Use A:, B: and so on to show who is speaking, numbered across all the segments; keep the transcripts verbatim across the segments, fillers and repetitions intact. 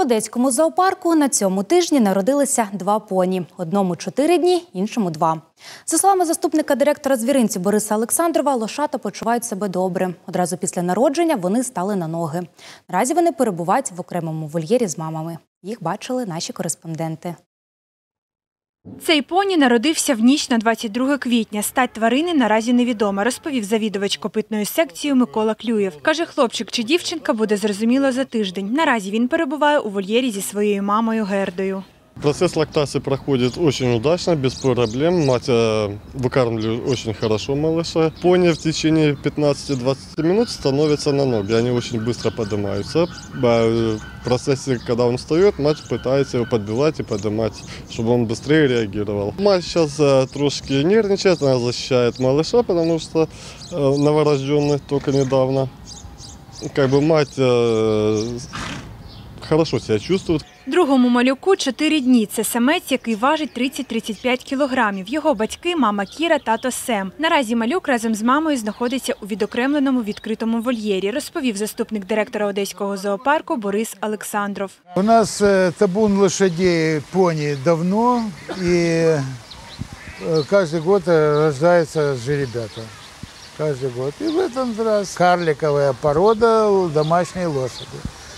A: Одеському зоопарку на цьому тижні народилися два поні. Одному чотири дні, іншому два. За словами заступника директора звіринців Бориса Олександрова, лошата почувають себе добре. Одразу після народження вони стали на ноги. Наразі вони перебувають в окремому вольєрі з мамами. Їх бачили наші кореспонденти.
B: Цей поні народився в ніч на двадцять друге квітня. Стать тварини наразі невідома, розповів завідувач копитною секцією Микола Клюєв. Каже, хлопчик чи дівчинка буде зрозуміло за тиждень. Наразі він перебуває у вольєрі зі своєю мамою Гердою.
C: Процесс лактации проходит очень удачно, без проблем. Мать выкармливает очень хорошо малыша. Пони в течение пятнадцати-двадцати минут становятся на ноги. Они очень быстро поднимаются. В процессе, когда он встает, мать пытается его подбивать и поднимать, чтобы он быстрее реагировал. Мать сейчас трошки нервничает, она защищает малыша, потому что новорожденный только недавно. Как бы мать хорошо себя чувствует.
B: Другому малюку чотири дні. Це самець, який важить тридцять-тридцять п'ять кілограмів. Його батьки – мама Кіра, тато Сем. Наразі малюк разом з мамою знаходиться у відокремленому відкритому вольєрі, розповів заступник директора Одеського зоопарку Борис Олександров.
D: У нас табун лошадей пони давно, и каждый год рождаются жеребята. Каждый год. И в этом раз карликовая порода домашней лошади.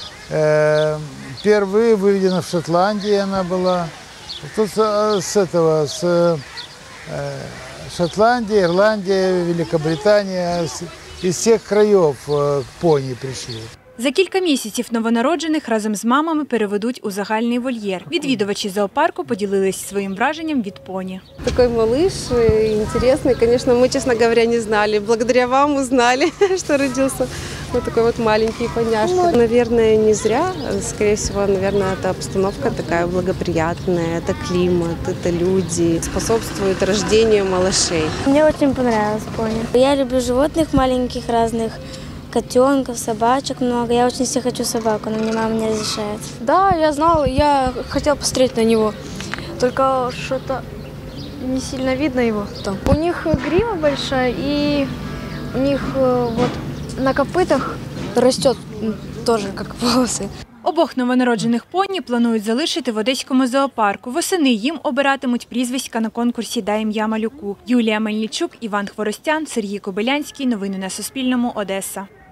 D: Впервые выведена в Шотландии она была. Тут с этого, с Шотландии, Ирландия, Великобритания, из всех краев пони пришли.
B: За кілька місяців новонароджених разом з мамами переведуть у загальний вольєр. Відвідувачі зоопарку поділились своїм враженням від поні.
E: Такой малыш интересный, конечно, мы, честно говоря, не знали. Благодаря вам узнали, что родился вот такой вот маленький поняшка. Наверное, не зря. Скорее всего, наверное, это обстановка такая благоприятная, это климат, это люди, способствует рождению малышей.
F: Мне очень понравилось пони. Я люблю животных маленьких разных. Котенков, собачек много. Я очень себе хочу собаку, но мне мама не разрешает.
G: Да, я знал, я хотел посмотреть на него. Только что-то не сильно видно его там. У них грива большая, и у них вот на копытах растет тоже, как волосы.
B: Обох новонароджених поні планують залишити в Одеському зоопарку. Восени їм обиратимуть прізвиська на конкурсі «Дай ім'я малюку». Юлія Мельничук, Іван Хворостян, Сергій Кобилянський. Новини на Суспільному. Одеса.